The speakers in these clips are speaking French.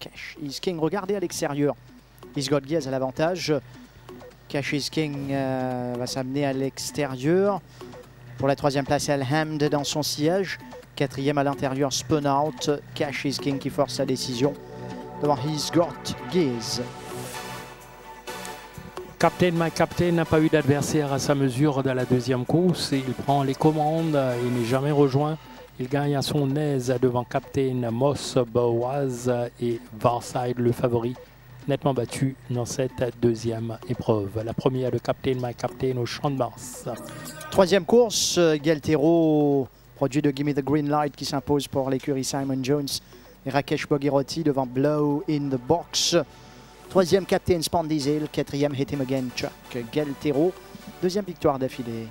Cash is King. Regardez à l'extérieur. He's Got Gears à l'avantage. Cash is King va s'amener à l'extérieur. Pour la troisième place, Elhamd dans son sillage. Quatrième à l'intérieur, Spun Out. Cash is King qui force sa décision devant He's Got Gears. Captain My Captain n'a pas eu d'adversaire à sa mesure dans la deuxième course. Il prend les commandes, il n'est jamais rejoint. Il gagne à son aise devant Captain Moss Boaz et Varside, le favori, nettement battu dans cette deuxième épreuve. La première de Captain My Captain au Champ de Mars. Troisième course, Galtero, produit de Gimme the Green Light, qui s'impose pour l'écurie Simon Jones et Rakesh Boghirotti devant Blow in the Box. Troisième, Captain Span Diesel. Quatrième, Hit Him Again, Chuck Galtero. Deuxième victoire d'affilée.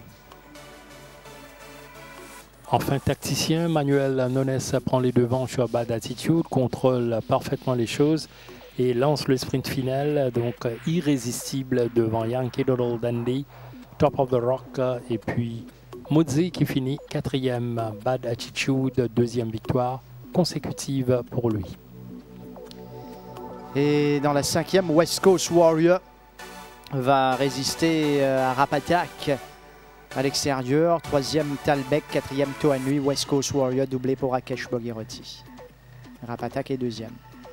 Enfin, tacticien, Manuel Nones prend les devants sur Bad Attitude, contrôle parfaitement les choses et lance le sprint final, donc irrésistible devant Yankee Doodle Dandy, Top of the Rock, et puis Muzzi qui finit quatrième. Bad Attitude, deuxième victoire consécutive pour lui. Et dans la cinquième, West Coast Warrior va résister à Rap Attack à l'extérieur. Troisième, Talbec. Quatrième, Toanui. West Coast Warrior doublé pour Rakesh Boghirotti. Rap Attack est deuxième.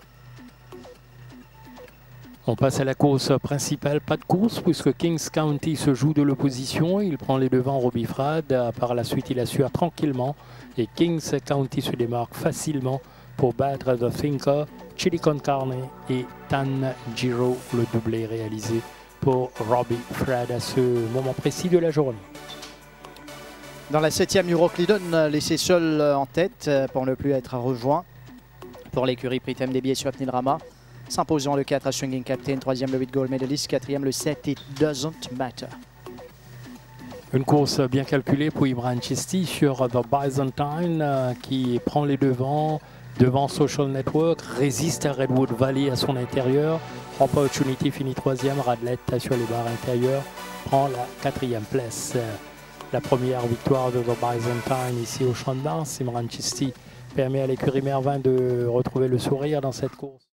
On passe à la course principale. Pas de course puisque Kings County se joue de l'opposition. Il prend les devants Robbie Frad. Par la suite, il assure tranquillement. Et Kings County se démarque facilement pour battre The Thinker, Chili Con Carne et Tanjiro. Le doublé réalisé pour Robbie Frad à ce moment précis de la journée. Dans la septième, Euroclidon laissé seul en tête pour ne plus être rejoint pour l'écurie Pritam Debi sur Nilrama. S'imposant le 4 à Swinging Captain, troisième le 8 gold medalist, quatrième le 7 It Doesn't Matter. Une course bien calculée pour Imran Chisti sur The Byzantine qui prend les devants devant Social Network, résiste à Redwood Valley à son intérieur. Opportunity finit troisième, Radlett sur les barres intérieures prend la quatrième place. La première victoire de The Byzantine ici au Champ de Mars. Imran Chisti permet à l'écurie Mervin de retrouver le sourire dans cette course.